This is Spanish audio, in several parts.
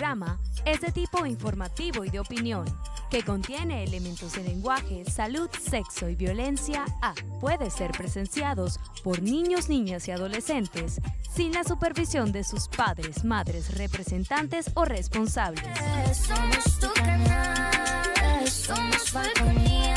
programa es de tipo informativo y de opinión, que contiene elementos de lenguaje, salud, sexo y violencia puede ser presenciados por niños, niñas y adolescentes sin la supervisión de sus padres, madres, representantes o responsables. Somos tu canal, somos Falconía.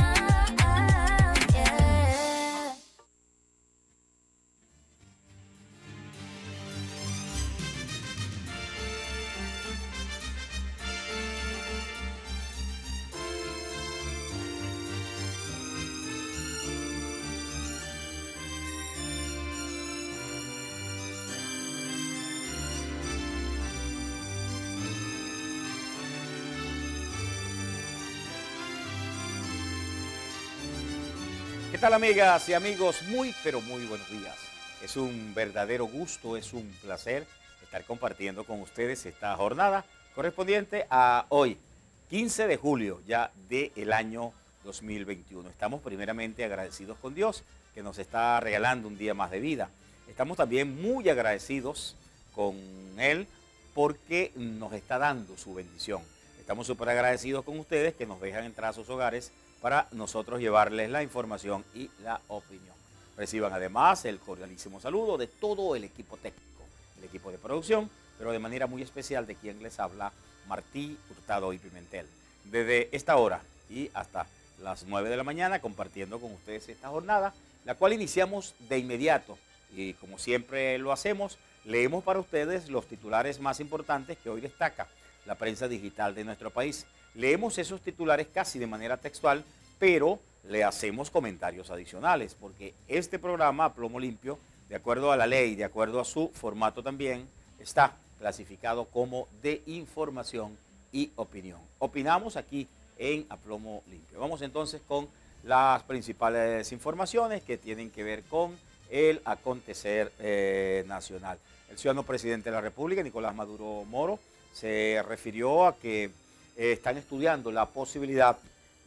¿Qué tal, amigas y amigos? Muy, pero muy buenos días. Es un verdadero gusto, es un placer estar compartiendo con ustedes esta jornada correspondiente a hoy, 15 de julio ya del año 2021. Estamos primeramente agradecidos con Dios que nos está regalando un día más de vida. Estamos también muy agradecidos con Él porque nos está dando su bendición. Estamos súper agradecidos con ustedes que nos dejan entrar a sus hogares para nosotros llevarles la información y la opinión. Reciban además el cordialísimo saludo de todo el equipo técnico, el equipo de producción, pero de manera muy especial de quien les habla, Martí Hurtado y Pimentel. Desde esta hora y hasta las 9 de la mañana compartiendo con ustedes esta jornada, la cual iniciamos de inmediato y como siempre lo hacemos, leemos para ustedes los titulares más importantes que hoy destaca la prensa digital de nuestro país. Leemos esos titulares casi de manera textual, pero le hacemos comentarios adicionales, porque este programa a plomo limpio, de acuerdo a la ley, de acuerdo a su formato también, está clasificado como de información y opinión. Opinamos aquí en A Plomo Limpio. Vamos entonces con las principales informaciones que tienen que ver con el acontecer nacional. El ciudadano presidente de la República, Nicolás Maduro Moro, se refirió a que están estudiando la posibilidad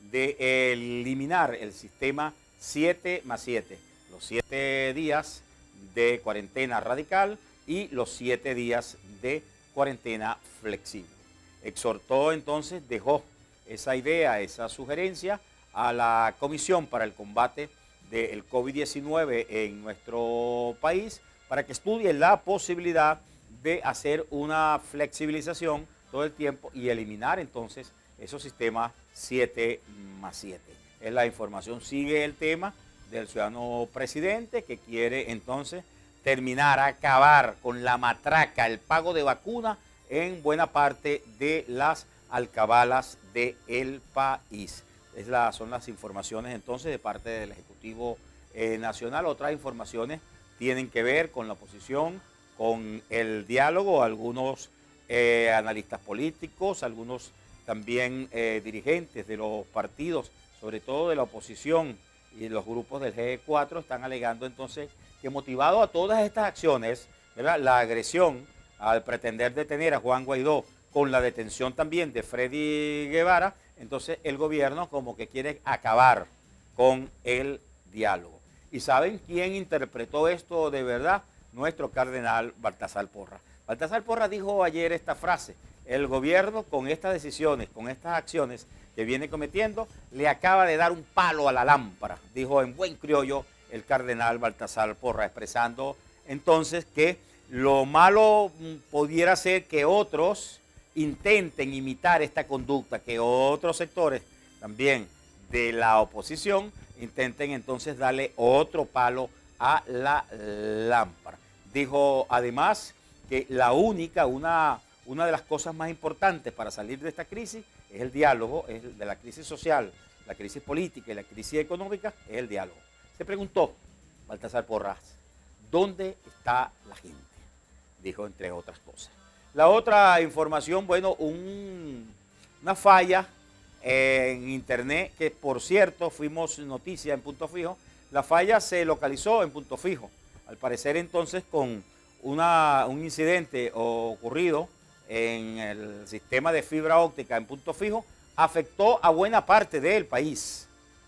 de eliminar el sistema 7+7, los 7 días de cuarentena radical y los 7 días de cuarentena flexible. Exhortó entonces, dejó esa idea, esa sugerencia a la Comisión para el Combate del COVID-19 en nuestro país para que estudie la posibilidad de hacer una flexibilización todo el tiempo y eliminar entonces esos sistemas 7+7. Es la información, sigue el tema del ciudadano presidente que quiere entonces terminar, acabar con la matraca, el pago de vacuna en buena parte de las alcabalas del país. Son las informaciones entonces de parte del Ejecutivo Nacional. Otras informaciones tienen que ver con la oposición, con el diálogo, algunos analistas políticos, algunos también dirigentes de los partidos, sobre todo de la oposición y los grupos del G4, están alegando entonces que motivado a todas estas acciones, ¿verdad?, la agresión al pretender detener a Juan Guaidó con la detención también de Freddy Guevara, entonces el gobierno como que quiere acabar con el diálogo. ¿Y saben quién interpretó esto de verdad? Nuestro cardenal Baltasar Porras. Baltasar Porras dijo ayer esta frase: el gobierno con estas decisiones, con estas acciones que viene cometiendo, le acaba de dar un palo a la lámpara, dijo en buen criollo el cardenal Baltasar Porras, expresando entonces que lo malo pudiera ser que otros intenten imitar esta conducta, que otros sectores también de la oposición intenten entonces darle otro palo a la lámpara. Dijo además que una de las cosas más importantes para salir de esta crisis es el diálogo, es de la crisis social, la crisis política y la crisis económica, es el diálogo. Se preguntó Baltasar Porras, ¿dónde está la gente? Dijo, entre otras cosas. La otra información, bueno, una falla en internet, que por cierto fuimos noticia en Punto Fijo. La falla se localizó en Punto Fijo, al parecer entonces con un incidente ocurrido en el sistema de fibra óptica en Punto Fijo, afectó a buena parte del país,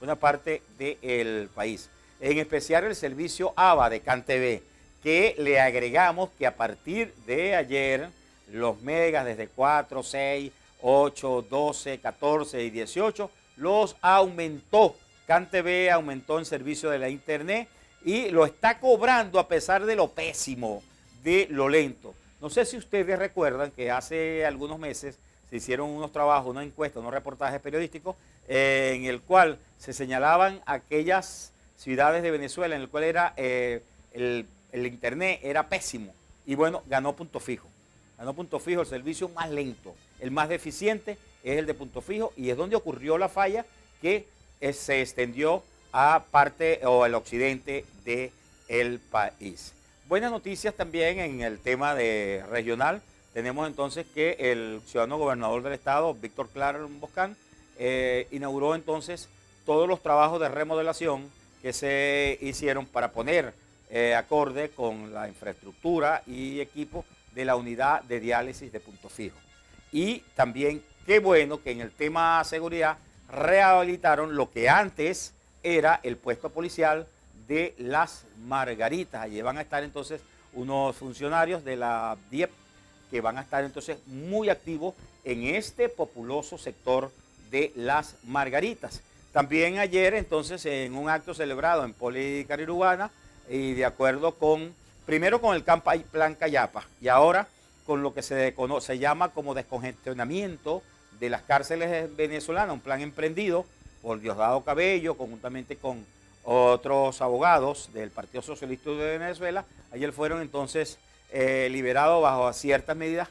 en especial el servicio ABA de CanTV, que le agregamos que a partir de ayer los megas desde 4, 6, 8, 12, 14 y 18, los aumentó. CanTV aumentó el servicio de la internet y lo está cobrando a pesar de lo pésimo, de lo lento. No sé si ustedes recuerdan que hace algunos meses se hicieron unos trabajos, una encuesta, unos reportajes periodísticos en el cual se señalaban aquellas ciudades de Venezuela en el cual era el internet era pésimo. Y bueno, ganó Punto Fijo. Ganó Punto Fijo, el servicio más lento, el más deficiente es el de Punto Fijo y es donde ocurrió la falla que se extendió a parte o al occidente del país. Buenas noticias también en el tema de regional. Tenemos entonces que el ciudadano gobernador del estado, Víctor Clark Boscán, inauguró entonces todos los trabajos de remodelación que se hicieron para poner acorde con la infraestructura y equipo de la unidad de diálisis de Punto Fijo. Y también qué bueno que en el tema seguridad rehabilitaron lo que antes era el puesto policial de Las Margaritas. Allí van a estar entonces unos funcionarios de la DIEP que van a estar entonces muy activos en este populoso sector de Las Margaritas. También ayer entonces en un acto celebrado en Policarirubana y de acuerdo con, primero con el Plan Cayapa y ahora con lo que se llama como descongestionamiento de las cárceles venezolanas, un plan emprendido por Diosdado Cabello, conjuntamente con otros abogados del Partido Socialista de Venezuela. Ayer fueron entonces liberados bajo ciertas medidas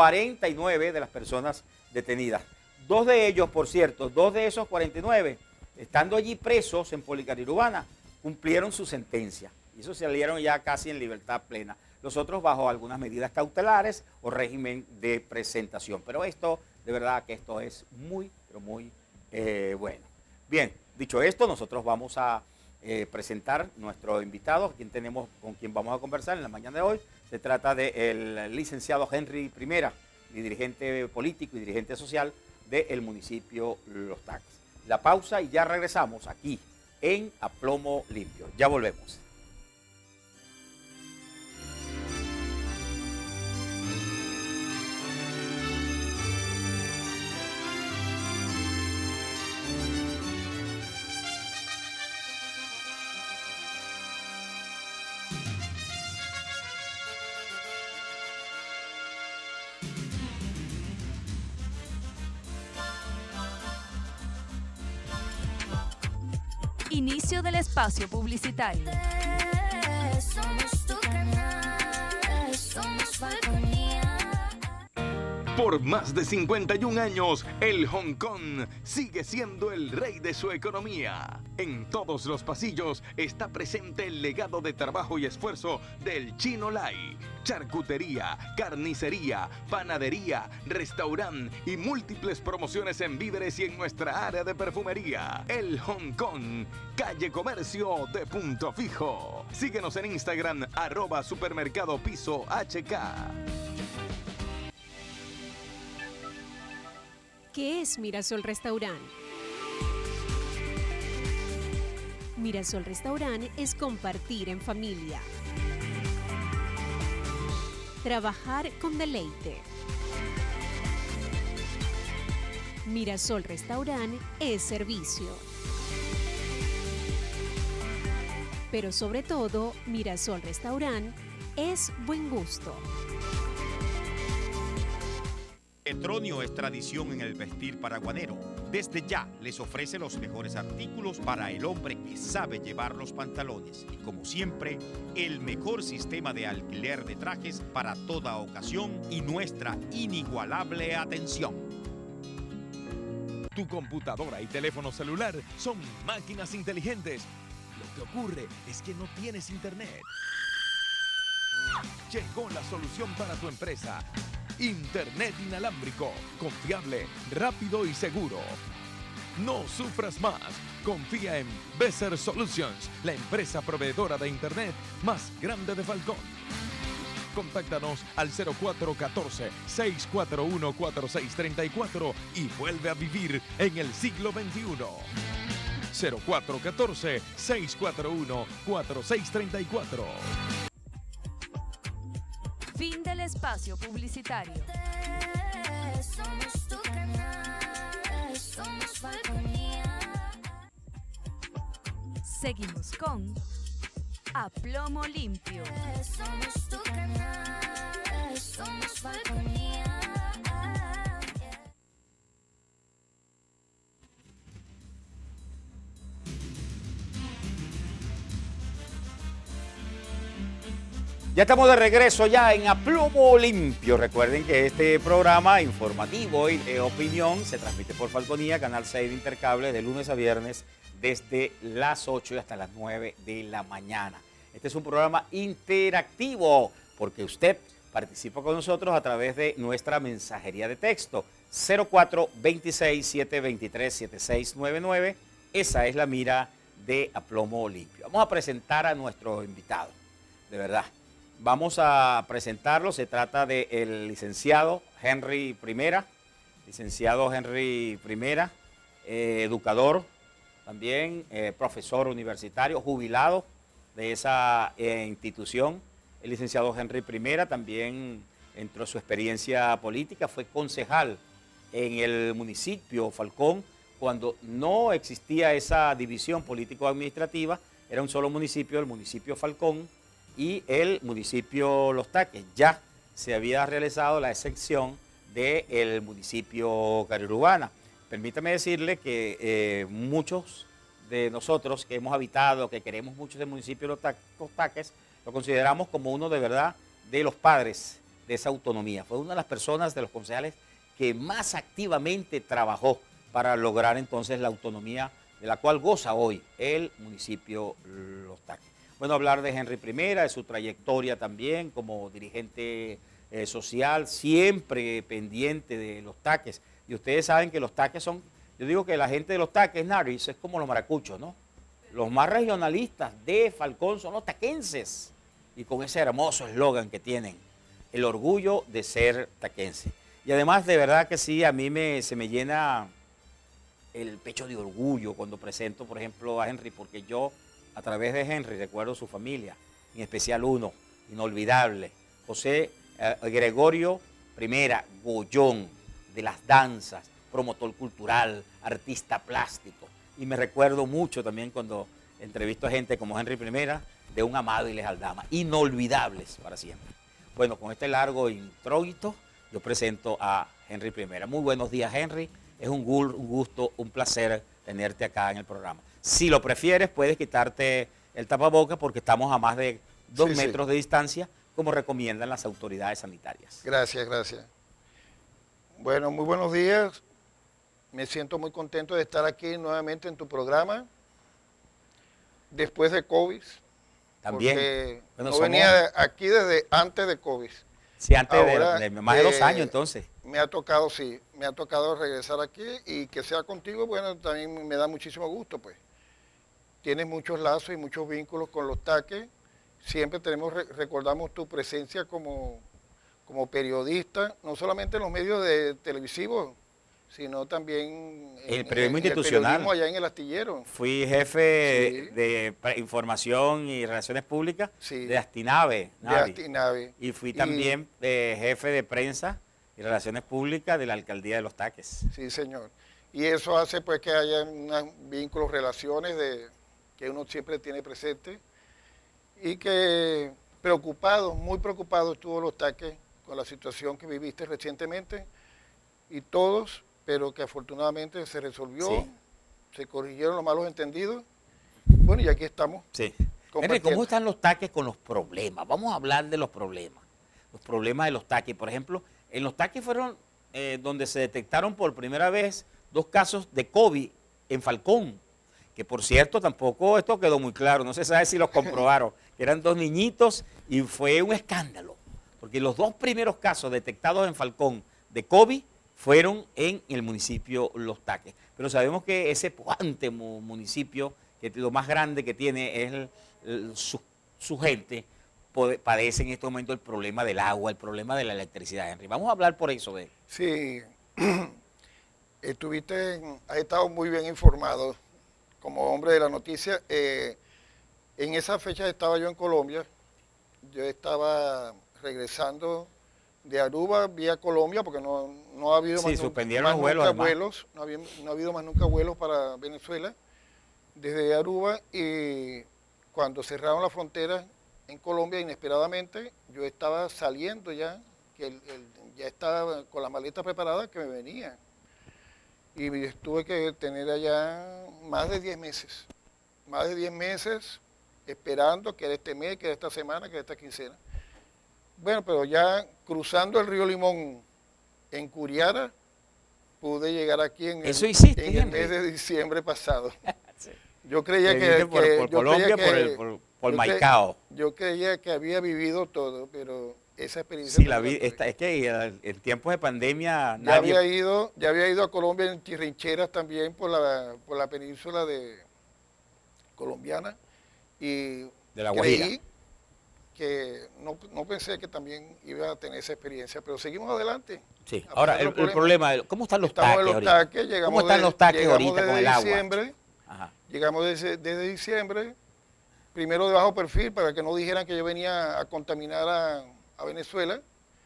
49 de las personas detenidas. Dos de ellos, por cierto, dos de esos 49, estando allí presos en Policarirubana, cumplieron su sentencia. Y eso salieron ya casi en libertad plena. Los otros bajo algunas medidas cautelares o régimen de presentación. Pero esto, de verdad que esto es muy, pero muy bueno. Bien, dicho esto, nosotros vamos a presentar nuestro invitado, con quien vamos a conversar en la mañana de hoy. Se trata del licenciado Henry Primera, dirigente político y dirigente social del municipio Los Taques. La pausa y ya regresamos aquí en A Plomo Limpio. Ya volvemos. Inicio del espacio publicitario. Somos tu canal, somos Falconía. Por más de 51 años, el Hong Kong sigue siendo el rey de su economía. En todos los pasillos está presente el legado de trabajo y esfuerzo del Chino Lai. Charcutería, carnicería, panadería, restaurante y múltiples promociones en víveres y en nuestra área de perfumería. El Hong Kong, calle Comercio de Punto Fijo. Síguenos en Instagram, @supermercadopiso.hk. ¿Qué es Mirasol Restaurant? Mirasol Restaurant es compartir en familia. Trabajar con deleite. Mirasol Restaurant es servicio. Pero sobre todo, Mirasol Restaurant es buen gusto. Petronio es tradición en el vestir paraguanero. Desde ya les ofrece los mejores artículos para el hombre que sabe llevar los pantalones. Y como siempre, el mejor sistema de alquiler de trajes para toda ocasión y nuestra inigualable atención. Tu computadora y teléfono celular son máquinas inteligentes. Lo que ocurre es que no tienes internet. Llegó la solución para tu empresa. Internet inalámbrico, confiable, rápido y seguro. No sufras más. Confía en Besser Solutions, la empresa proveedora de Internet más grande de Falcón. Contáctanos al 0414-641-4634 y vuelve a vivir en el siglo XXI. 0414-641-4634. Fin del espacio publicitario. Somos tu canal, somos Falconía. Seguimos con A Plomo Limpio. Somos tu canal, somos Falconía. Ya estamos de regreso ya en A Plomo Limpio. Recuerden que este programa informativo y de opinión se transmite por Falconía, Canal 6 de Intercable, de lunes a viernes desde las 8 y hasta las 9 de la mañana. Este es un programa interactivo porque usted participa con nosotros a través de nuestra mensajería de texto 0426-723-7699. Esa es la mira de A Plomo Limpio. Vamos a presentar a nuestro invitado, de verdad. Vamos a presentarlo, se trata del licenciado Henry Primera, educador, también profesor universitario, jubilado de esa institución. El licenciado Henry Primera también entró su experiencia política, fue concejal en el municipio Falcón, cuando no existía esa división político-administrativa, era un solo municipio, el municipio Falcón, y el municipio Los Taques. Ya se había realizado la excepción del municipio Carirubana. Permítame decirle que muchos de nosotros que hemos habitado, que queremos mucho del municipio Los Taques, lo consideramos como uno de verdad de los padres de esa autonomía. Fue una de las personas, de los concejales, que más activamente trabajó para lograr entonces la autonomía de la cual goza hoy el municipio Los Taques. Bueno, hablar de Henry Primera, de su trayectoria también como dirigente social, siempre pendiente de Los Taques. Y ustedes saben que Los Taques son, yo digo que la gente de Los Taques, Naris, es como los maracuchos, ¿no? Los más regionalistas de Falcón son los taquenses. Y con ese hermoso eslogan que tienen, el orgullo de ser taquense. Y además, de verdad que sí, a mí se me llena el pecho de orgullo cuando presento, por ejemplo, a Henry, porque yo, a través de Henry, recuerdo su familia, en especial uno, inolvidable, José Gregorio Primera, Goyón, de las danzas, promotor cultural, artista plástico. Y me recuerdo mucho también cuando entrevisto a gente como Henry Primera, de un amado y leal dama, inolvidables para siempre. Bueno, con este largo introito, yo presento a Henry Primera. Muy buenos días, Henry. Es un gusto, un placer tenerte acá en el programa. Si lo prefieres, puedes quitarte el tapabocas porque estamos a más de 2 metros de distancia, como recomiendan las autoridades sanitarias. Gracias, gracias. Bueno, muy buenos días. Me siento muy contento de estar aquí nuevamente en tu programa, después de COVID. También. Porque bueno, no venía aquí desde antes de COVID. Sí, antes Ahora, de más de 2 años entonces. Me ha tocado, sí, me ha tocado regresar aquí y que sea contigo, bueno, también me da muchísimo gusto, pues. Tienes muchos lazos y muchos vínculos con Los Taques. Siempre recordamos tu presencia como periodista, no solamente en los medios televisivos, sino también el periodismo institucional. El periodismo allá en El Astillero. Fui jefe de información y relaciones públicas de Astinave. Y fui también jefe de prensa y relaciones públicas de la alcaldía de Los Taques. Sí, señor. Y eso hace pues que haya vínculos, relaciones que uno siempre tiene presente y que muy preocupado estuvo Los Taques con la situación que viviste recientemente y todos, pero que afortunadamente se resolvió, se corrigieron los malos entendidos. Bueno, y aquí estamos. Sí. Henry, ¿cómo están Los Taques con los problemas? Vamos a hablar de los problemas de Los Taques. Por ejemplo, en Los Taques fueron donde se detectaron por primera vez 2 casos de COVID en Falcón, que por cierto tampoco esto quedó muy claro, no se sabe si los comprobaron, que eran 2 niñitos y fue un escándalo, porque los 2 primeros casos detectados en Falcón de COVID fueron en el municipio Los Taques. Pero sabemos que ese pujante municipio, que lo más grande que tiene es su gente, padece en este momento el problema del agua, el problema de la electricidad, Henry. Vamos a hablar por eso de él. Sí, has estado muy bien informado como hombre de la noticia. En esa fecha estaba yo en Colombia, yo estaba regresando de Aruba vía Colombia, porque no ha habido Sí, más, suspendieron más los vuelos, nunca además. no ha habido más nunca vuelos para Venezuela desde Aruba, y cuando cerraron la frontera en Colombia inesperadamente, yo estaba saliendo ya, ya estaba con las maletas preparadas que me venía. Y tuve que tener allá más de 10 meses esperando que era este mes, que era esta semana, que era esta quincena. Bueno, pero ya cruzando el río Limón en Curiara, pude llegar aquí en ¿Eso hiciste, en el Henry? mes de diciembre pasado. Sí. Yo creía Viniste por yo Colombia, creía que- por yo cre- Maicao. Yo creía que había vivido todo, pero esa experiencia... Sí, no la tuve. es que en tiempos de pandemia Ya había nadie... ido a Colombia en trincheras también por la península de colombiana, y De La Guajira. creí que no pensé que también iba a tener esa experiencia, pero seguimos adelante. Sí. A Ahora, pesar de el los problema, ¿cómo están los Estamos taques en los ahorita? taques, llegamos ¿Cómo están los taques llegamos ahorita con desde el agua? diciembre, Ajá. llegamos desde diciembre, primero de bajo perfil, para que no dijeran que yo venía a contaminar a Venezuela,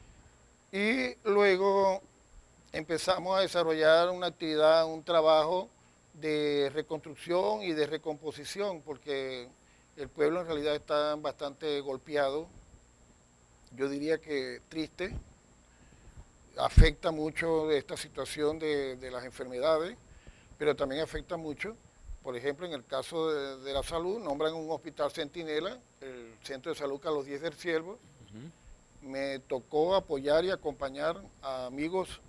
y luego empezamos a desarrollar una actividad, un trabajo de reconstrucción y de recomposición, porque el pueblo en realidad está bastante golpeado, yo diría que triste, afecta mucho esta situación de las enfermedades, pero también afecta mucho, por ejemplo, en el caso de la salud, nombran un hospital centinela, el Centro de Salud Carlos Díez del Ciervo. Me tocó apoyar y acompañar a amigos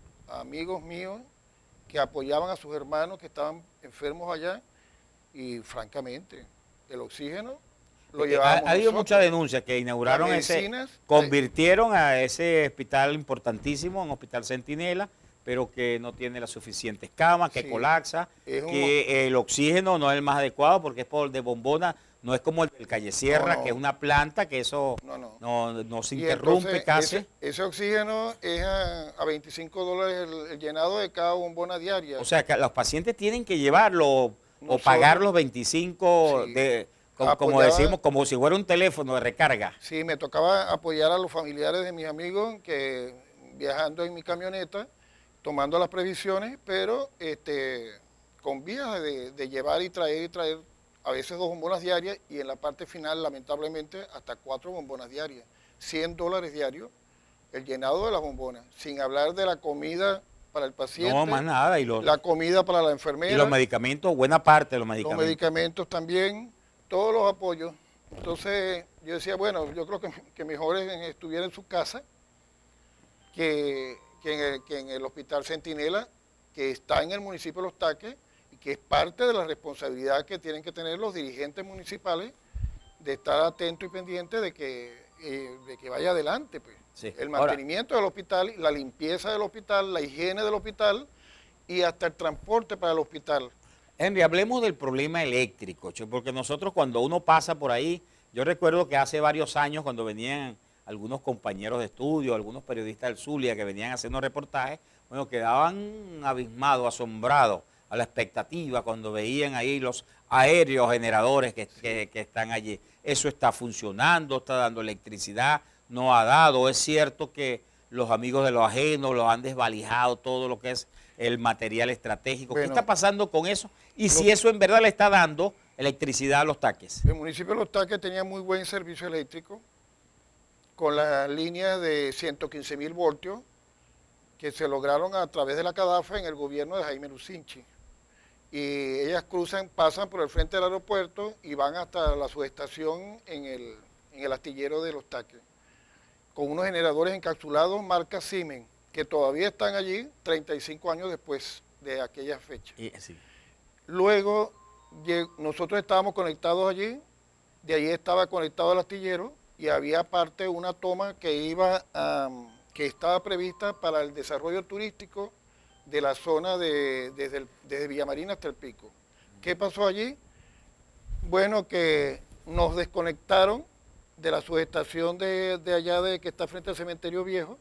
míos que apoyaban a sus hermanos que estaban enfermos allá, y francamente, el oxígeno lo llevábamos Ha habido nosotros. muchas denuncias que inauguraron Las ese, medicinas, convirtieron a ese hospital importantísimo en Hospital Centinela, pero que no tiene las suficientes camas, que Sí. colapsa, Es un- que el oxígeno no es el más adecuado porque es por de bombona, no es como el del Calle Sierra, No. que es una planta que eso No. no se Y interrumpe entonces, casi. Ese oxígeno es a $25 el llenado de cada bombona diaria. O sea, que los pacientes tienen que llevarlo o Nosotros- pagar los 25 Sí. como Apoyaba- decimos, como si fuera un teléfono de recarga. Sí, me tocaba apoyar a los familiares de mis amigos que viajando en mi camioneta, tomando las previsiones, pero con vías de llevar y traer a veces 2 bombonas diarias, y en la parte final, lamentablemente, hasta 4 bombonas diarias. $100 diarios el llenado de las bombonas, sin hablar de la comida para el paciente, No, más nada. Y los, la comida para la y enfermera, los medicamentos, buena parte de los los medicamentos. medicamentos también, todos los apoyos. Entonces yo decía, bueno, yo creo que mejor estuviera en su casa que en el Hospital Centinela, que está en el municipio de Los Taques, y que es parte de la responsabilidad que tienen que tener los dirigentes municipales de estar atentos y pendientes de que vaya adelante, pues. Sí. El Ahora, mantenimiento del hospital, la limpieza del hospital, la higiene del hospital y hasta el transporte para el hospital. Henry, hablemos del problema eléctrico, porque nosotros cuando uno pasa por ahí, yo recuerdo que hace varios años cuando venían algunos compañeros de estudio, algunos periodistas del Zulia que venían haciendo reportajes, bueno, quedaban abismados, asombrados a la expectativa cuando veían ahí los aéreos generadores que están allí. Eso está funcionando, está dando electricidad, no ha dado. Es cierto que los amigos de los ajenos los han desvalijado todo lo que es el material estratégico. ¿Qué Bueno, está pasando con eso? Y si eso en verdad le está dando electricidad a Los Taques. El municipio de Los Taques tenía muy buen servicio eléctrico, con las líneas de 115.000 voltios que se lograron a través de la CADAFA en el gobierno de Jaime Lucinchi. Y ellas pasan por el frente del aeropuerto y van hasta la subestación en el astillero de Los Taques, con unos generadores encapsulados marca Siemens, que todavía están allí 35 años después de aquella fecha. Sí. Luego nosotros estábamos conectados allí, de allí estaba conectado el astillero, y había aparte una toma que estaba prevista para el desarrollo turístico de la zona desde Villamarina hasta el Pico. ¿Qué pasó allí? Bueno, que nos desconectaron de la subestación de allá que está frente al cementerio viejo,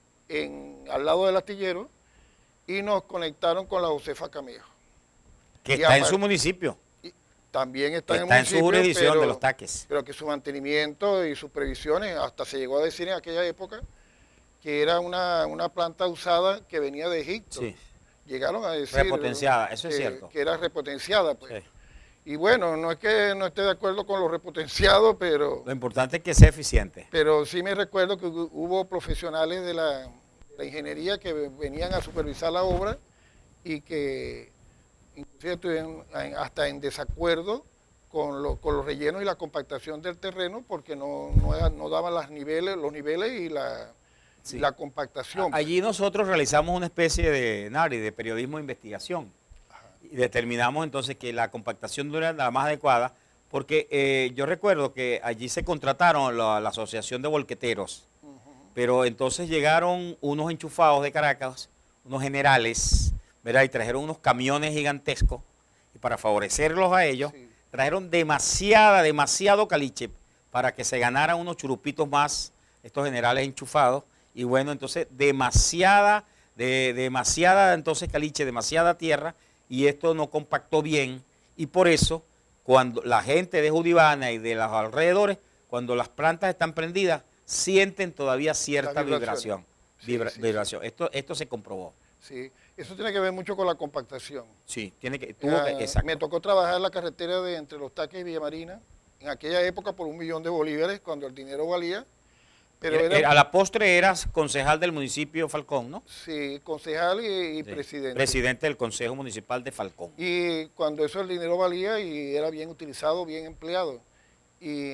al lado del astillero, y nos conectaron con la Josefa Camejo. Que Y está en aparte- su municipio. también está en el Está en su municipio, jurisdicción de los taques. pero que su mantenimiento y sus previsiones, hasta se llegó a decir en aquella época que era una planta usada que venía de Egipto. Sí. Llegaron a decir Repotenciada, eso es que, cierto. que era repotenciada, pues. Sí. Y bueno, no es que no esté de acuerdo con lo repotenciado, pero Lo importante es que sea eficiente. sí me recuerdo que hubo profesionales de la ingeniería que venían a supervisar la obra y que inclusive estuvieron hasta en desacuerdo con los rellenos y la compactación del terreno porque no daban los niveles y la compactación. Allí nosotros realizamos una especie de periodismo de investigación y determinamos entonces que la compactación no era la más adecuada porque yo recuerdo que allí se contrataron la asociación de volqueteros, pero entonces llegaron unos enchufados de Caracas, unos generales, ¿verdad? Y trajeron unos camiones gigantescos y para favorecerlos a ellos trajeron demasiado caliche para que se ganaran unos churupitos más estos generales enchufados. Y bueno, entonces demasiada entonces caliche, demasiada tierra, y esto no compactó bien. Y por eso, cuando la gente de Judibana y de los alrededores, cuando las plantas están prendidas, sienten todavía cierta vibración. Vibración. Esto se comprobó. Sí, eso tiene que ver mucho con la compactación. Sí, exacto. Me tocó trabajar en la carretera de entre Los Taques y Villa Marina, en aquella época por $1.000.000, cuando el dinero valía. Pero a la postre eras concejal del municipio Falcón, ¿no? Sí, concejal y presidente. Presidente del Consejo Municipal de Falcón. Y cuando eso el dinero valía y era bien utilizado, bien empleado. Y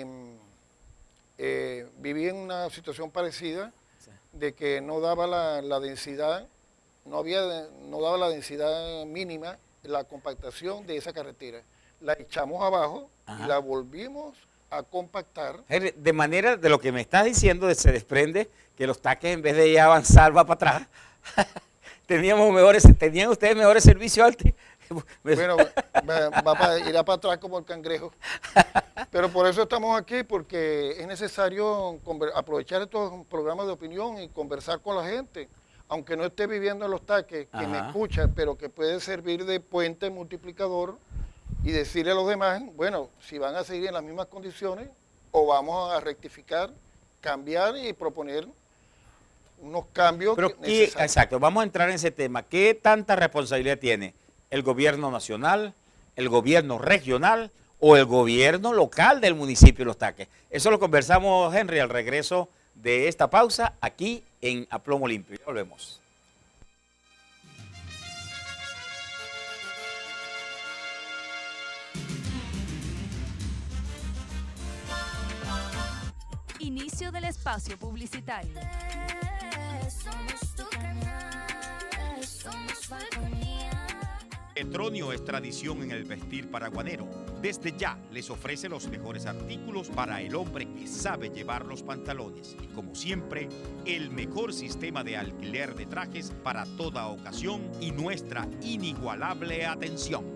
viví en una situación parecida de que no daba la densidad, no daba la densidad mínima, la compactación de esa carretera. La echamos abajo y la volvimos a compactar. De manera, de lo que me estás diciendo, se desprende que los taques en vez de ir a avanzar va para atrás. ¿Tenían ustedes mejores servicios antes? Bueno, irá para atrás como el cangrejo. Pero por eso estamos aquí, porque es necesario aprovechar estos programas de opinión y conversar con la gente, aunque no esté viviendo en Los Taques, que me escucha, pero que puede servir de puente multiplicador y decirle a los demás, bueno, si van a seguir en las mismas condiciones, o vamos a rectificar, cambiar y proponer unos cambios necesarios. Exacto, vamos a entrar en ese tema. ¿Qué tanta responsabilidad tiene el gobierno nacional, el gobierno regional o el gobierno local del municipio de Los Taques? Eso lo conversamos, Henry, al regreso de esta pausa aquí en A Plomo Limpio. Ya volvemos. Inicio del espacio publicitario. Somos tu canal, somos Falconía. Petronio es tradición en el vestir paraguanero. Desde ya les ofrece los mejores artículos para el hombre que sabe llevar los pantalones. Y como siempre, el mejor sistema de alquiler de trajes para toda ocasión y nuestra inigualable atención.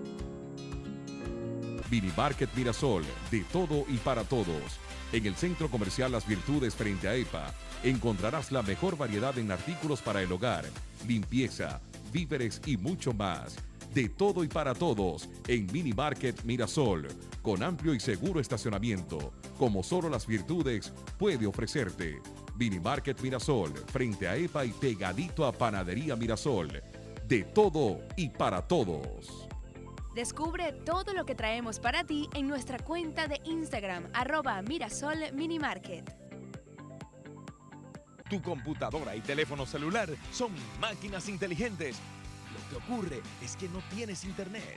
Minimarket Mirasol, de todo y para todos. En el Centro Comercial Las Virtudes frente a EPA, encontrarás la mejor variedad en artículos para el hogar, limpieza, víveres y mucho más. De todo y para todos en Minimarket Mirasol, con amplio y seguro estacionamiento, como solo Las Virtudes puede ofrecerte. Minimarket Mirasol, frente a EPA y pegadito a Panadería Mirasol. De todo y para todos. Descubre todo lo que traemos para ti en nuestra cuenta de Instagram, @MirasolMinimarket. Tu computadora y teléfono celular son máquinas inteligentes. Lo que ocurre es que no tienes internet.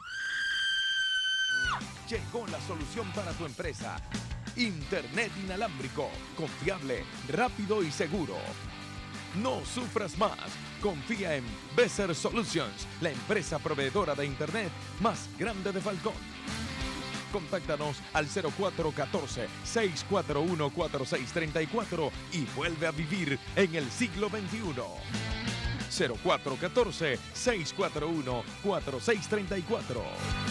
Llegó la solución para tu empresa. Internet inalámbrico, confiable, rápido y seguro. No sufras más. Confía en Besser Solutions, la empresa proveedora de Internet más grande de Falcón. Contáctanos al 0414-641-4634 y vuelve a vivir en el siglo XXI. 0414-641-4634.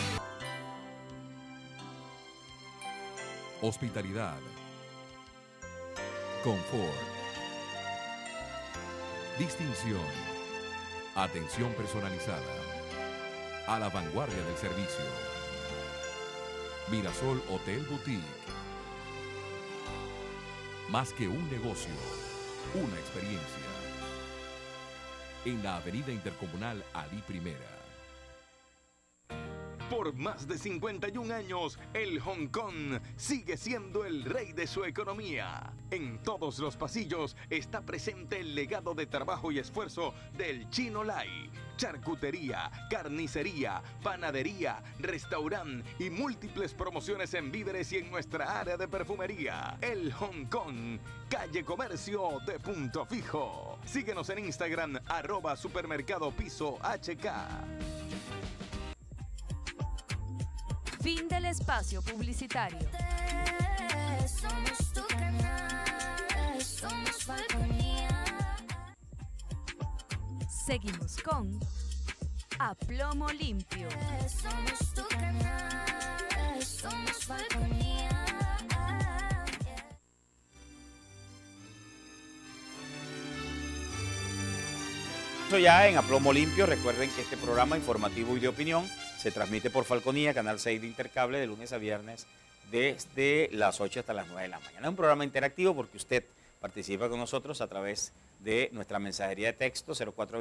Hospitalidad. Confort. Distinción. Atención personalizada. A la vanguardia del servicio. Mirasol Hotel Boutique. Más que un negocio, una experiencia. En la Avenida Intercomunal Ali Primera. Por más de 51 años, el Hong Kong sigue siendo el rey de su economía. En todos los pasillos está presente el legado de trabajo y esfuerzo del Chino Lai. Charcutería, carnicería, panadería, restaurante y múltiples promociones en víveres y en nuestra área de perfumería. El Hong Kong, calle Comercio de Punto Fijo. Síguenos en Instagram, @supermercado piso HK. Fin del espacio publicitario. Somos tu canal, somos Falconía. Seguimos con A Plomo Limpio. Somos tu canal, somos Falconía. Ya en A Plomo Limpio, recuerden que este programa informativo y de opinión se transmite por Falconía, Canal 6 de Intercable, de lunes a viernes, desde las 8 hasta las 9 de la mañana. Es un programa interactivo porque usted participa con nosotros a través de nuestra mensajería de texto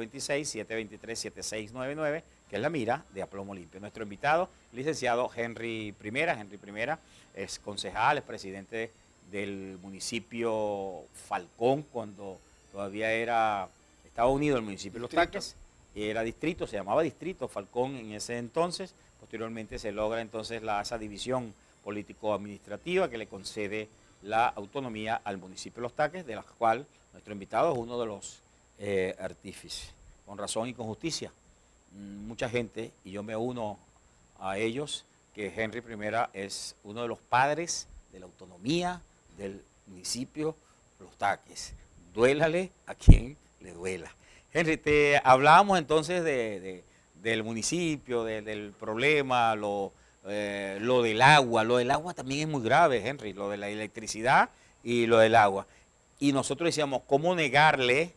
0426-723-7699, que es la mira de A Plomo Limpio. Nuestro invitado, licenciado Henry Primera. Henry Primera es concejal, es presidente del municipio Falcón, cuando todavía estaba unido al municipio de Los Taques, era distrito, se llamaba distrito Falcón en ese entonces. Posteriormente se logra entonces esa división político-administrativa que le concede la autonomía al municipio de Los Taques, de la cual nuestro invitado es uno de los artífices, con razón y con justicia. Mucha gente, y yo me uno a ellos, que Henry Primera es uno de los padres de la autonomía del municipio de Los Taques. Duélale a quien le duela. Henry, hablábamos entonces del municipio, del problema, lo del agua. Lo del agua también es muy grave, Henry, lo de la electricidad y lo del agua. Y nosotros decíamos, ¿cómo negarle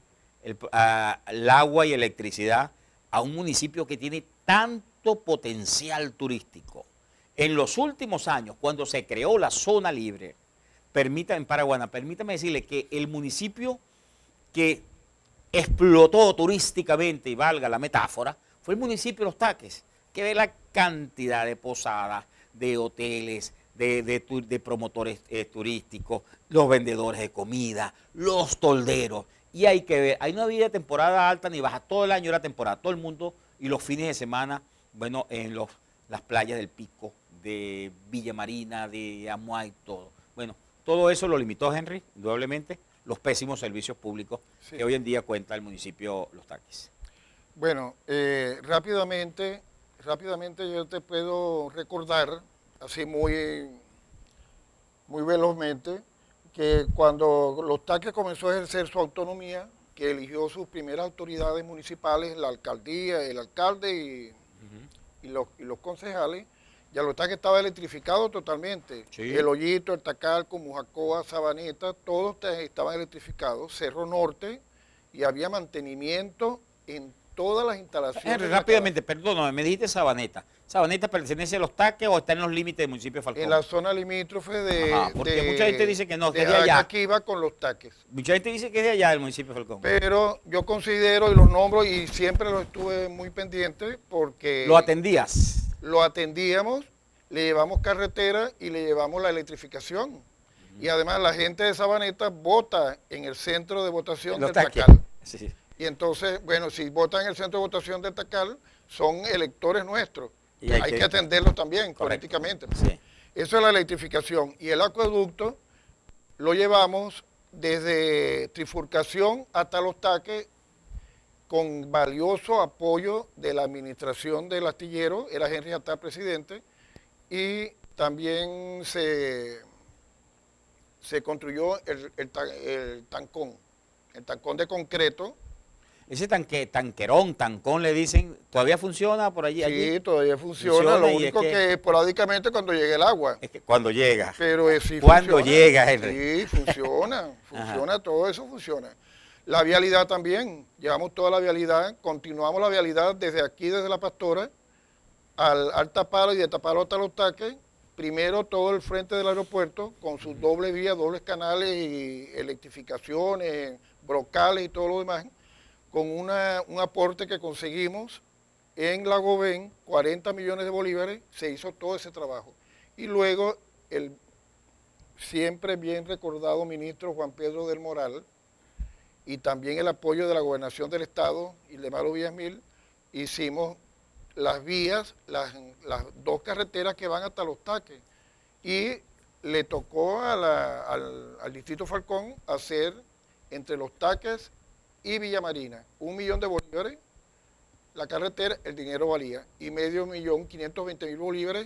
el agua y electricidad a un municipio que tiene tanto potencial turístico? En los últimos años, cuando se creó la zona libre, en Paraguaná, permítame decirle que el municipio que explotó turísticamente, y valga la metáfora, fue el municipio de Los Taques, que ve la cantidad de posadas, de hoteles, de promotores turísticos, los vendedores de comida, los tolderos. Y hay que ver, ahí no había temporada alta ni baja, todo el año era temporada, todo el mundo, y los fines de semana, bueno, en las playas del Pico, de Villa Marina, de Amuay, todo. Bueno, todo eso lo limitó Henry, indudablemente, los pésimos servicios públicos que hoy en día cuenta el municipio Los Taques. Bueno, rápidamente yo te puedo recordar, así muy velozmente, que cuando Los Taques comenzó a ejercer su autonomía, que eligió sus primeras autoridades municipales, la alcaldía, el alcalde y los concejales, ya Los Taques estaba electrificado totalmente. Sí. El Hoyito, el Tacalco, Mujacoa, Sabaneta, todos estaban electrificados. Cerro Norte, y había mantenimiento en todas las instalaciones. Rápidamente, perdóname, me dijiste Sabaneta. ¿Sabaneta pertenece a Los Taques o está en los límites del municipio de Falcón? En la zona limítrofe de... porque mucha gente dice que no, que es de allá. Aquí iba con Los Taques. Mucha gente dice que es de allá, del municipio de Falcón. Pero yo considero y los nombro y siempre los estuve muy pendiente porque... ¿Lo atendías? Lo atendíamos, le llevamos carretera y le llevamos la electrificación. Y además la gente de Sabaneta vota en el centro de votación del Tacal. Sí. Y entonces, bueno, si votan en el centro de votación del Tacal, son electores nuestros. Y hay que atenderlos también, políticamente. Sí. Eso es la electrificación. Y el acueducto lo llevamos desde Trifurcación hasta Los Taques con valioso apoyo de la administración del astillero, era Henry Atá presidente, y también se construyó el tancón de concreto. Ese tancón le dicen, ¿todavía funciona por allí? Sí, todavía funciona, lo único que esporádicamente cuando llega el agua. Es que cuando llega. Pero sí cuando llega, Henry. Sí, funciona, todo eso funciona. La vialidad también, llevamos toda la vialidad, continuamos la vialidad desde aquí, desde La Pastora, al Taparo y de Taparo hasta Los Taques, primero todo el frente del aeropuerto con sus dobles vías, dobles canales y electrificaciones, brocales y todo lo demás, con un aporte que conseguimos en Lagobén, 40 millones de bolívares, se hizo todo ese trabajo. Y luego el siempre bien recordado ministro Juan Pedro del Moral, y también el apoyo de la Gobernación del Estado, Ildemaro Villamil, hicimos las vías, las dos carreteras que van hasta Los Taques, y le tocó al Distrito Falcón hacer entre Los Taques y Villa Marina 1 millón de bolívares, la carretera, el dinero valía, y medio millón, 520.000 bolívares,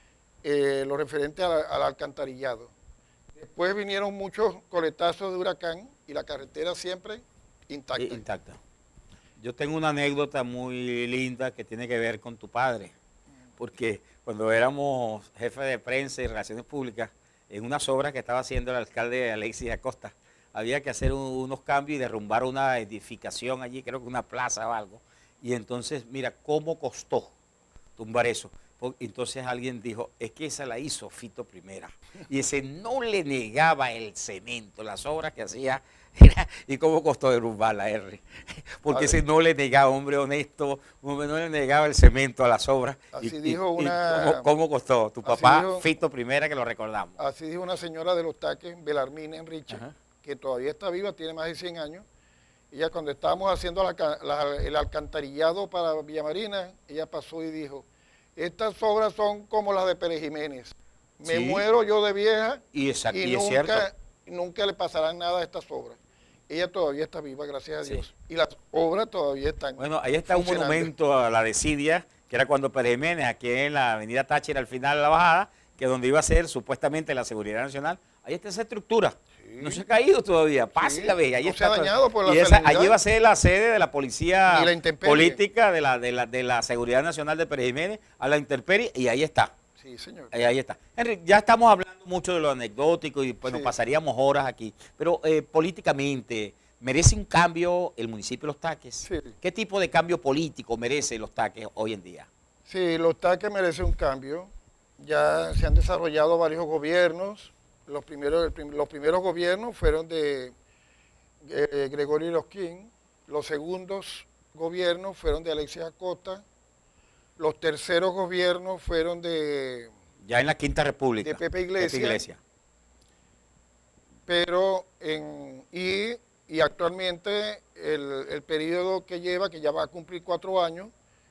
lo referente al alcantarillado. Después vinieron muchos coletazos de huracán y la carretera siempre intacta. Intacta. Yo tengo una anécdota muy linda que tiene que ver con tu padre, porque cuando éramos jefe de prensa y relaciones públicas, en unas obras que estaba haciendo el alcalde Alexis Acosta, había que hacer unos cambios y derrumbar una edificación allí, creo que una plaza o algo, y entonces mira cómo costó tumbar eso. Entonces alguien dijo, es que esa la hizo Fito Primera, y ese no le negaba el cemento, las obras que hacía, y cómo costó derrumbarla, R. Porque ese no le negaba, hombre honesto, hombre no le negaba el cemento a las obras. Así y, dijo ¿cómo costó? Tu papá, Fito Primera, que lo recordamos. Así dijo una señora de Los Taques, Belarmina Enrique, que todavía está viva, tiene más de 100 años. Ella cuando estábamos haciendo el alcantarillado para Villa Marina, ella pasó y dijo, estas obras son como las de Pérez Jiménez. Me muero yo de vieja y nunca le pasarán nada a estas obras. Ella todavía está viva, gracias a Dios. Y las obras todavía están. Bueno, ahí está un monumento a la desidia, que era cuando Pérez Jiménez, aquí en la avenida Táchira, al final de la bajada, que donde iba a ser supuestamente la seguridad nacional, ahí está esa estructura. No se ha caído todavía, pase la ve, ahí está. Se ha dañado por la allí va a ser la sede de la policía política de la seguridad nacional de Pérez Jiménez, a la intemperie, y ahí está. Sí, señor. Ahí está. Henry, ya estamos hablando mucho de lo anecdótico y bueno, pasaríamos horas aquí, pero políticamente, ¿merece un cambio el municipio de Los Taques? Sí. ¿Qué tipo de cambio político merece Los Taques hoy en día? Sí, Los Taques merece un cambio. Ya se han desarrollado varios gobiernos. Los primeros gobiernos fueron de Gregorio Losquín, los segundos gobiernos fueron de Alexis Acosta, los terceros gobiernos fueron de... Ya en la Quinta República. De Pepe Iglesias. Pero, y actualmente el periodo que lleva, que ya va a cumplir 4 años,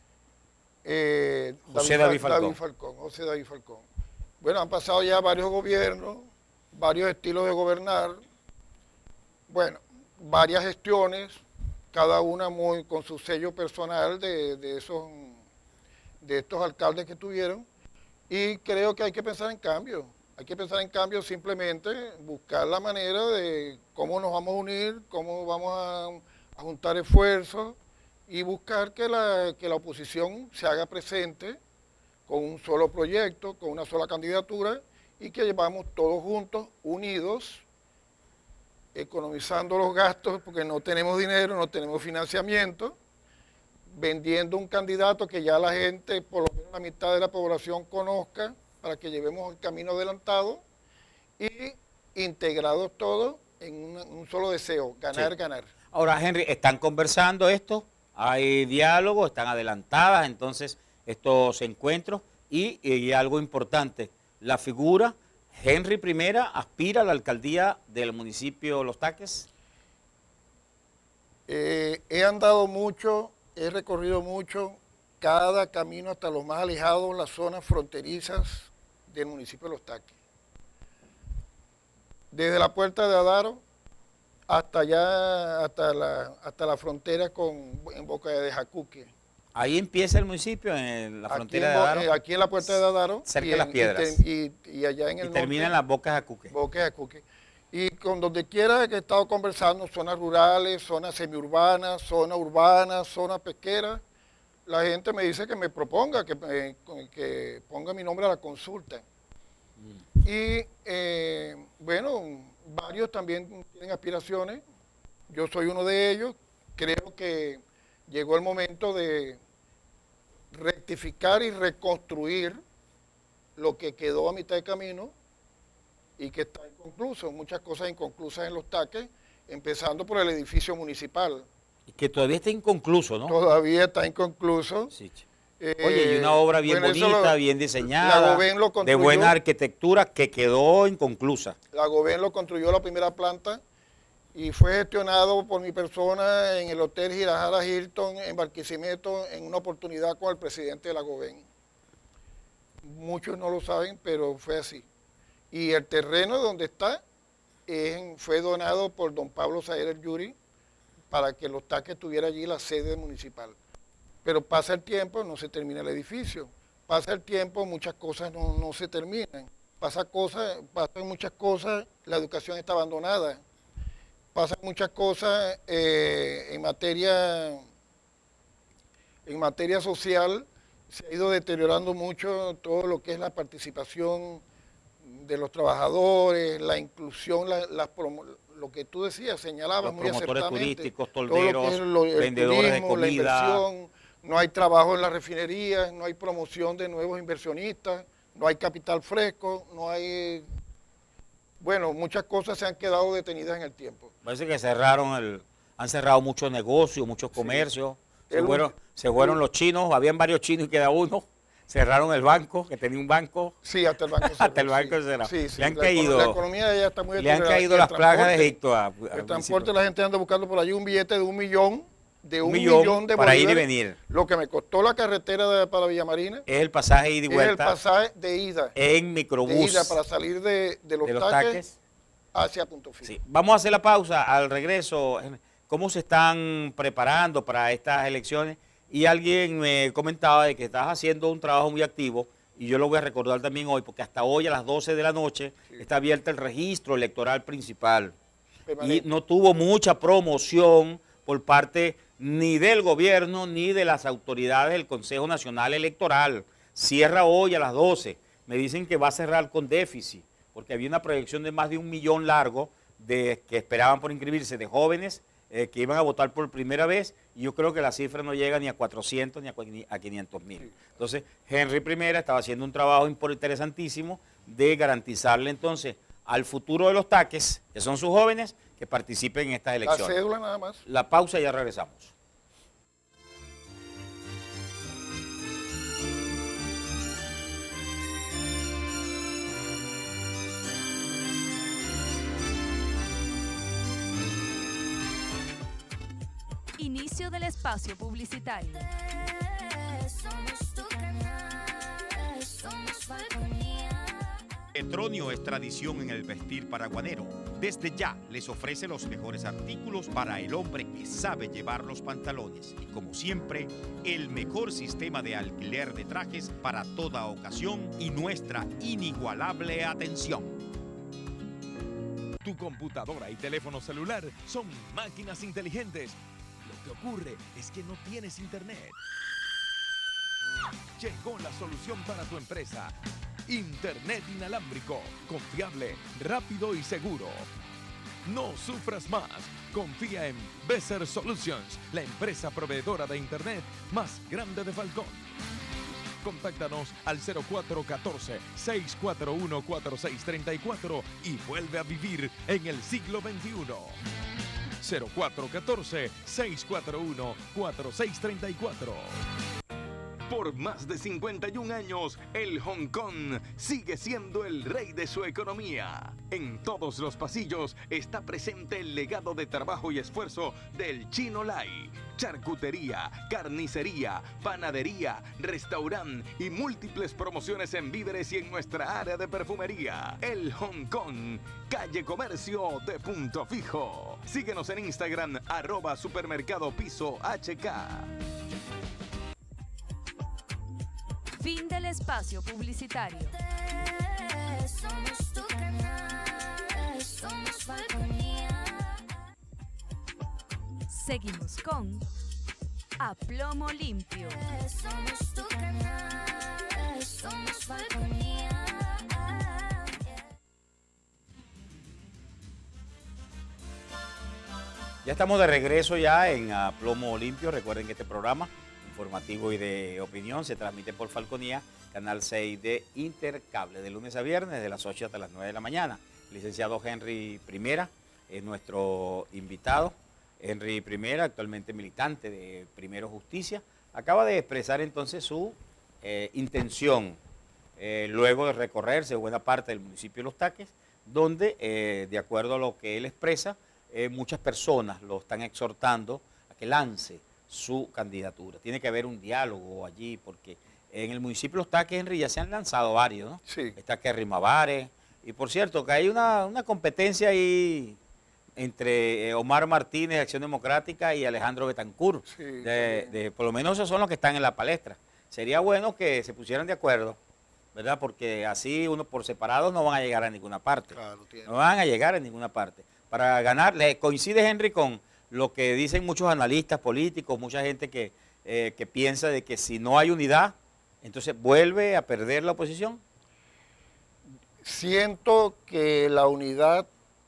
José David Falcón. Bueno, han pasado ya varios gobiernos, varios estilos de gobernar, bueno, varias gestiones, cada una muy con su sello personal de estos alcaldes que tuvieron, y creo que hay que pensar en cambio. Hay que pensar en cambio, simplemente buscar la manera de cómo nos vamos a unir, cómo vamos a juntar esfuerzos y buscar que la oposición se haga presente con un solo proyecto, con una sola candidatura, y que llevamos todos juntos, unidos, economizando los gastos porque no tenemos dinero, no tenemos financiamiento, vendiendo un candidato que ya la gente, por lo menos la mitad de la población conozca, para que llevemos el camino adelantado, y integrados todos en un solo deseo, ganar, ganar. Ahora, Henry, ¿están conversando esto? ¿Hay diálogo? ¿Están adelantadas entonces estos encuentros? Y algo importante, la figura Henry Primera aspira a la alcaldía del municipio Los Taques. He andado mucho, he recorrido mucho, cada camino hasta los más alejados, las zonas fronterizas del municipio de Los Taques. Desde la puerta de Adaro hasta allá, hasta la frontera en Boca de Jacuque. Ahí empieza el municipio, en la frontera de Adaro. Aquí en la puerta de Adaro. Cerca de las piedras. Y allá en el norte. Termina en las Bocas de Jacuque. Bocas de Jacuque. Y con donde quiera que he estado conversando, zonas rurales, zonas semiurbanas, zona urbana, zona pesquera, la gente me dice que me proponga, que ponga mi nombre a la consulta. Y bueno, varios también tienen aspiraciones, yo soy uno de ellos, creo que llegó el momento de rectificar y reconstruir lo que quedó a mitad de camino y que está inconcluso, muchas cosas inconclusas en los taques, empezando por el edificio municipal. Y que todavía está inconcluso, ¿no? Todavía está inconcluso. Sí. Oye, y una obra bien bueno, bonita, bien diseñada, de buena arquitectura, que quedó inconclusa. La Goben lo construyó la primera planta y fue gestionado por mi persona en el Hotel Girajara Hilton en Barquisimeto en una oportunidad con el presidente de la Goben. Muchos no lo saben, pero fue así. Y el terreno donde está fue donado por don Pablo Saer el Yuri para que los taques tuviera allí la sede municipal. Pero pasa el tiempo, no se termina el edificio. Pasa el tiempo, muchas cosas no se terminan. Pasan muchas cosas, la educación está abandonada. Pasan muchas cosas en materia social. Se ha ido deteriorando mucho todo lo que es la participación de los trabajadores, la inclusión, lo que tú decías, señalabas muy acertadamente. Los promotores turísticos, tolderos, vendedores de comida. La inversión, no hay trabajo en las refinerías, no hay promoción de nuevos inversionistas, no hay capital fresco, no hay... Bueno, muchas cosas se han quedado detenidas en el tiempo. Parece que han cerrado muchos negocios, muchos comercios. Sí. Se fueron los chinos, habían varios chinos y queda uno. Cerraron el banco, que tenía un banco. Sí, hasta el banco cerró. Hasta el banco cerró. Sí, sí, le han caído. La economía ya está muy le han caído las plagas de Egipto. El transporte, la gente anda buscando por allí un billete de $1 millón. De un millón de para bolívares, ir y venir. Lo que me costó la carretera para Villamarina. Es el pasaje ida y vuelta. Es el pasaje de ida. En microbús. De ida para salir de los taques hacia Punto Fijo. Sí. Vamos a hacer la pausa. Al regreso, ¿cómo se están preparando para estas elecciones? Y alguien me comentaba de que estás haciendo un trabajo muy activo, y yo lo voy a recordar también hoy, porque hasta hoy a las 12 de la noche está abierto el registro electoral principal. Permanente. Y no tuvo mucha promoción por parte ni del gobierno ni de las autoridades del Consejo Nacional Electoral. Cierra hoy a las 12. Me dicen que va a cerrar con déficit, porque había una proyección de más de 1 millón largo que esperaban por inscribirse de jóvenes que iban a votar por primera vez, y yo creo que la cifra no llega ni a 400 ni a 500.000. Entonces, Henry I estaba haciendo un trabajo interesantísimo de garantizarle entonces al futuro de los taques, que son sus jóvenes, que participen en estas elecciones. La cédula nada más. La pausa y ya regresamos. Inicio del espacio publicitario. Somos tu canal, somos Falconía. Petronio es tradición en el vestir paraguanero. Desde ya les ofrece los mejores artículos para el hombre que sabe llevar los pantalones. Y como siempre, el mejor sistema de alquiler de trajes para toda ocasión y nuestra inigualable atención. Tu computadora y teléfono celular son máquinas inteligentes. Lo que ocurre es que no tienes internet. Llegó la solución para tu empresa. Internet inalámbrico, confiable, rápido y seguro. No sufras más. Confía en Besser Solutions, la empresa proveedora de internet más grande de Falcón. Contáctanos al 0414-641-4634 y vuelve a vivir en el siglo XXI. 0414-641-4634. Por más de 51 años, el Hong Kong sigue siendo el rey de su economía. En todos los pasillos está presente el legado de trabajo y esfuerzo del Chino Lai. Charcutería, carnicería, panadería, restaurante y múltiples promociones en víveres y en nuestra área de perfumería. El Hong Kong, calle Comercio de Punto Fijo. Síguenos en Instagram, @supermercadopiso.hk. Fin del espacio publicitario. Somos tu canal, somos Falconía. Seguimos con A Plomo Limpio. Somos tu canal, somos Falconía. Ya estamos de regreso ya en A Plomo Limpio. Recuerden que este programa informativo y de opinión. Se transmite por Falconía, Canal 6 de Intercable, de lunes a viernes, de las 8 hasta las 9 de la mañana. El licenciado Henry Primera es nuestro invitado. Henry Primera, actualmente militante de Primero Justicia, acaba de expresar entonces su intención, luego de recorrerse buena parte del municipio de Los Taques, donde, de acuerdo a lo que él expresa, muchas personas lo están exhortando a que lance su candidatura. Tiene que haber un diálogo allí, porque en el municipio de Los Taques, Henry, ya se han lanzado varios, ¿no? Sí. Está Kerry Mavares, y por cierto, que hay una competencia ahí entre Omar Martínez de Acción Democrática y Alejandro Betancourt. Sí, por lo menos esos son los que están en la palestra. Sería bueno que se pusieran de acuerdo, ¿verdad? Porque así uno por separado no van a llegar a ninguna parte. Claro, no van a llegar a ninguna parte. Para ganar, le coincide, Henry, con lo que dicen muchos analistas políticos, mucha gente que piensa de que si no hay unidad, entonces vuelve a perder la oposición. Siento que la unidad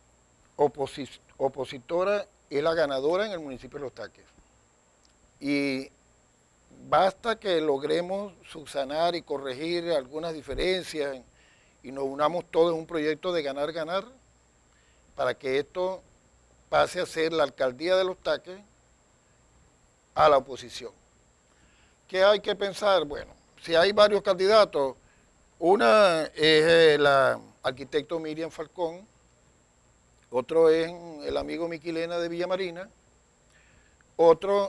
opositora es la ganadora en el municipio de Los Taques. Y basta que logremos subsanar y corregir algunas diferencias y nos unamos todos en un proyecto de ganar-ganar para que esto pase a ser la alcaldía de Los Taques a la oposición. ¿Qué hay que pensar? Bueno, si hay varios candidatos, una es la arquitecto Miriam Falcón, otro es el amigo Miquilena de Villa Marina, otro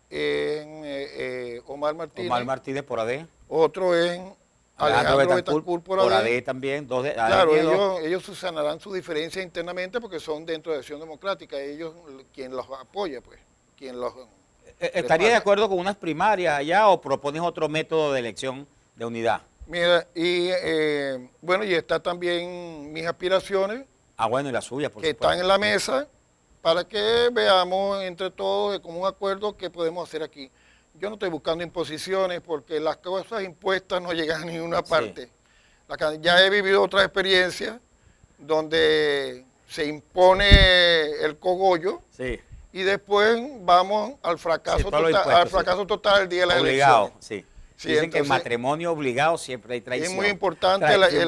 es Omar Martínez. Omar Martínez por AD. Otro es Alejandro Betancourt por AD. Por AD también. Claro, ellos subsanarán su diferencia internamente porque son dentro de Acción Democrática, ellos quien los apoya, pues, quien los... ¿Estaría de acuerdo con unas primarias allá o propones otro método de elección de unidad? Mira, y bueno, y está también mis aspiraciones. Ah, bueno, y la suya, por supuesto. Que están en la mesa para que veamos entre todos de común acuerdo qué podemos hacer aquí. Yo no estoy buscando imposiciones porque las cosas impuestas no llegan a ninguna parte. Sí. Ya he vivido otra experiencia donde se impone el cogollo. Sí. Y después vamos al fracaso, total el día de la elección. Sí. Sí, dicen entonces, que en matrimonio obligado siempre hay traición. Es muy importante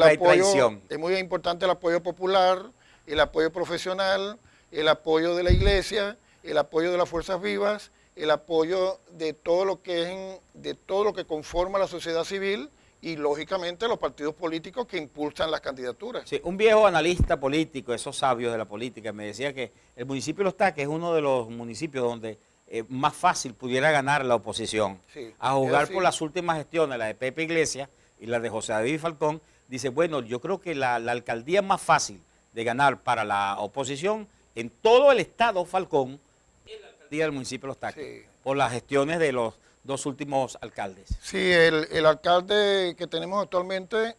el apoyo popular, el apoyo profesional, el apoyo de la iglesia, el apoyo de las fuerzas vivas, el apoyo de todo lo que conforma la sociedad civil y lógicamente los partidos políticos que impulsan las candidaturas. Sí, un viejo analista político, esos sabios de la política, me decía que el municipio de Los Taques es uno de los municipios donde más fácil pudiera ganar la oposición. Sí, a jugar por las últimas gestiones, la de Pepe Iglesias y la de José David Falcón. Dice, bueno, yo creo que la alcaldía más fácil de ganar para la oposición en todo el estado Falcón es la alcaldía del municipio de Los Taques, sí, por las gestiones de los dos últimos alcaldes. Sí, el alcalde que tenemos actualmente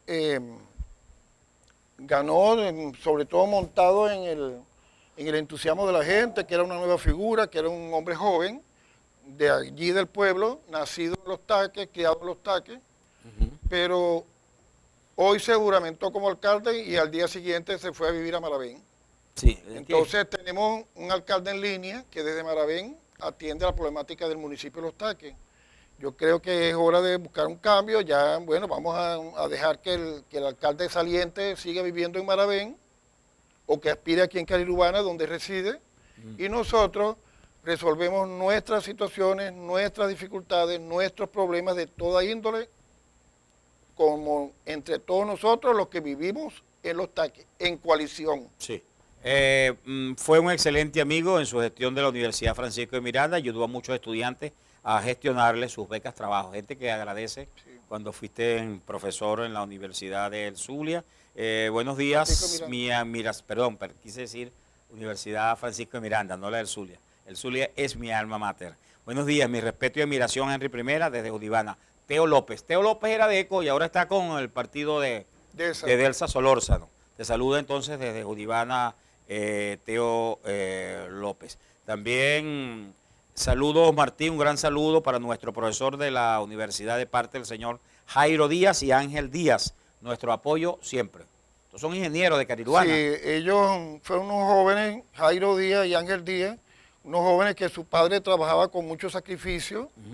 ganó, sobre todo montado en el entusiasmo de la gente, que era una nueva figura, que era un hombre joven, de allí del pueblo, nacido en Los Taques, criado en Los Taques, pero hoy se juramentó como alcalde y al día siguiente se fue a vivir a Maravén. Sí, entonces tenemos un alcalde en línea que desde Maravén atiende la problemática del municipio de Los Taques. Yo creo que es hora de buscar un cambio, ya, bueno, vamos a dejar que el alcalde saliente siga viviendo en Maravén, o que aspire aquí en Carirubana, donde reside, y nosotros resolvemos nuestras situaciones, nuestras dificultades, nuestros problemas de toda índole, como entre todos nosotros los que vivimos en Los Taques, en coalición. Sí. Fue un excelente amigo en su gestión de la Universidad Francisco de Miranda, ayudó a muchos estudiantes a gestionarle sus becas de trabajo, gente que agradece cuando fuiste profesor en la Universidad del Zulia. Buenos días, quise decir Universidad Francisco de Miranda, no la del Zulia. El Zulia es mi alma mater. Buenos días, mi respeto y admiración, Henry Primera, desde Udivana. Teo López era de ECO y ahora está con el partido de Delsa Solórzano. Te saluda entonces desde Udivana, Teo López. También saludos, Martín, un gran saludo para nuestro profesor de la universidad de parte del señor Jairo Díaz y Ángel Díaz. Nuestro apoyo siempre. Estos son ingenieros de Carirubana. Sí, ellos fueron unos jóvenes, Jairo Díaz y Ángel Díaz, unos jóvenes que su padre trabajaba con mucho sacrificio,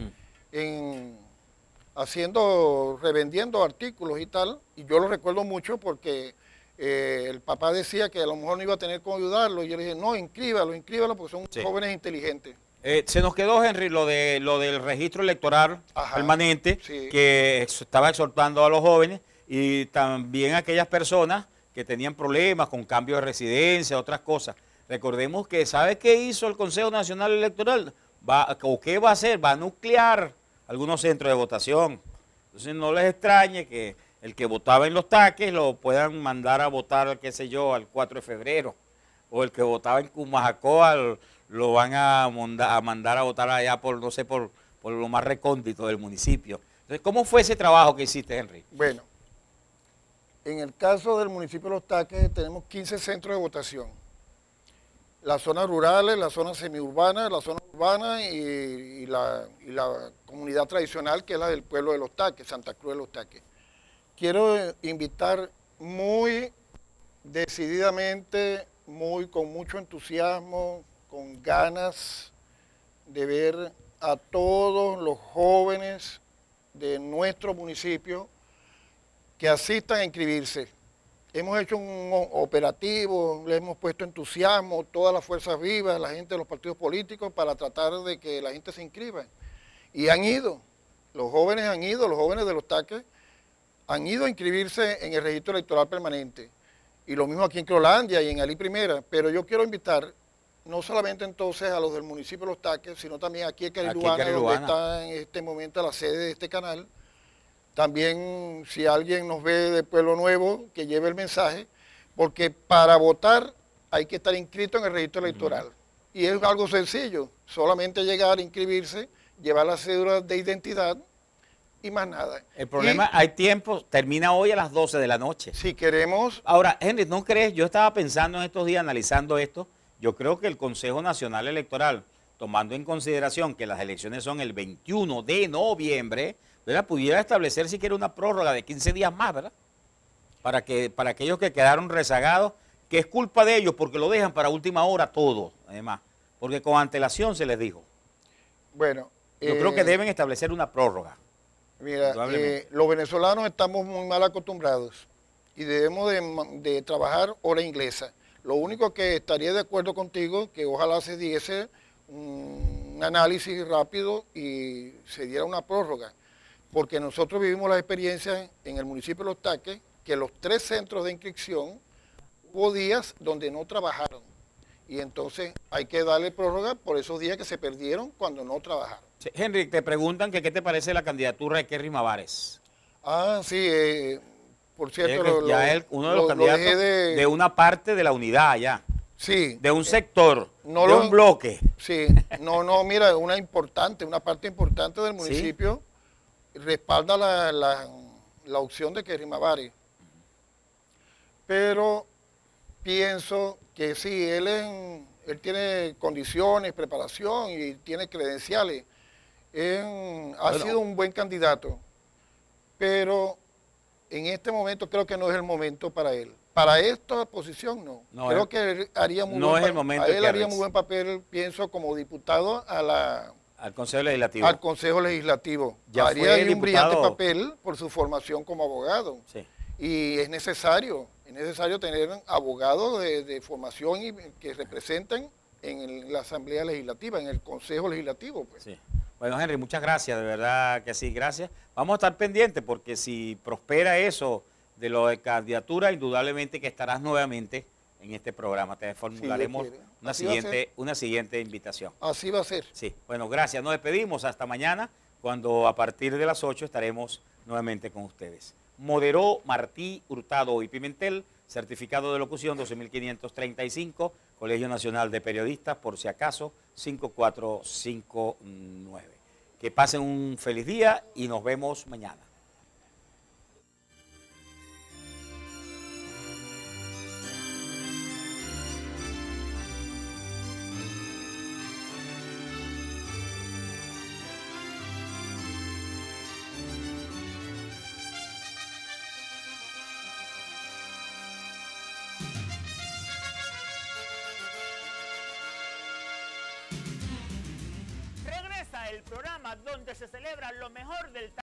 revendiendo artículos y tal, y yo lo recuerdo mucho porque el papá decía que a lo mejor no iba a tener cómo ayudarlo, y yo le dije, no, inscríbalo porque son jóvenes inteligentes. Se nos quedó, Henry, lo del registro electoral permanente, que estaba exhortando a los jóvenes y también a aquellas personas que tenían problemas con cambio de residencia, otras cosas. Recordemos que, ¿sabe qué hizo el Consejo Nacional Electoral? ¿Qué va a hacer? Va a nuclear algunos centros de votación. Entonces no les extrañe que el que votaba en Los Taques lo puedan mandar a votar, qué sé yo, al 4 de febrero. O el que votaba en Cumajacoa lo van a mandar a votar allá por, no sé, por lo más recóndito del municipio. Entonces, ¿cómo fue ese trabajo que hiciste, Henry? Bueno, en el caso del municipio de Los Taques tenemos 15 centros de votación. Las zonas rurales, las zonas semiurbanas, la zona urbana y la comunidad tradicional, que es la del pueblo de Los Taques, Santa Cruz de Los Taques. Quiero invitar muy decididamente, con mucho entusiasmo, con ganas de ver a todos los jóvenes de nuestro municipio que asistan a inscribirse. Hemos hecho un operativo, le hemos puesto entusiasmo, todas las fuerzas vivas, la gente de los partidos políticos, para tratar de que la gente se inscriba. Y han ido, los jóvenes de Los Taques han ido a inscribirse en el registro electoral permanente. Y lo mismo aquí en Crolandia y en Alí Primera. Pero yo quiero invitar no solamente entonces a los del municipio de Los Taques, sino también aquí en Carilubana, donde está en este momento la sede de este canal. También, si alguien nos ve de Pueblo Nuevo, que lleve el mensaje, porque para votar hay que estar inscrito en el registro electoral. Y es algo sencillo, solamente llegar, inscribirse, llevar la cédula de identidad y más nada. El problema, hay tiempo, termina hoy a las 12 de la noche. Si queremos... Ahora, Henry, ¿no crees? Yo estaba pensando en estos días, analizando esto, yo creo que el Consejo Nacional Electoral, tomando en consideración que las elecciones son el 21 de noviembre, ¿verdad?, pudiera establecer siquiera una prórroga de 15 días más, ¿verdad? Para aquellos que quedaron rezagados, que es culpa de ellos porque lo dejan para última hora todo, además, porque con antelación se les dijo. Bueno, yo creo que deben establecer una prórroga. Mira, los venezolanos estamos muy mal acostumbrados y debemos de trabajar hora inglesa. Lo único que estaría de acuerdo contigo, que ojalá se diese un análisis rápido y se diera una prórroga, porque nosotros vivimos la experiencia en el municipio de Los Taques, que los 3 centros de inscripción hubo días donde no trabajaron, y entonces hay que darle prórroga por esos días que se perdieron cuando no trabajaron. Sí, Henry, te preguntan que qué te parece la candidatura de Kerry Mavares. Ah, sí, por cierto, uno de los candidatos de una parte de la unidad ya. Sí. De un sector, de un bloque. Sí, mira, una parte importante del municipio respalda la opción de Kerry Mavares. Pero pienso que sí, él tiene condiciones, preparación y tiene credenciales. Ha sido un buen candidato, pero en este momento creo que no es el momento para él. Para esta posición no. Creo que él haría muy buen papel, pienso, como diputado al Consejo Legislativo. Al Consejo Legislativo. Haría un brillante papel por su formación como abogado. Sí. Y es necesario tener abogados de formación y que representen en la Asamblea Legislativa, en el Consejo Legislativo. Pues. Sí. Bueno, Henry, muchas gracias, de verdad que sí, gracias. Vamos a estar pendientes porque si prospera eso de lo de candidatura, indudablemente que estarás nuevamente en este programa. Te formularemos una siguiente invitación. Así va a ser. Sí, bueno, gracias. Nos despedimos hasta mañana, cuando a partir de las 8 estaremos nuevamente con ustedes. Moderó Martí Hurtado y Pimentel, certificado de locución 12.535, Colegio Nacional de Periodistas, por si acaso, 5459. Que pasen un feliz día y nos vemos mañana. el programa donde se celebra lo mejor del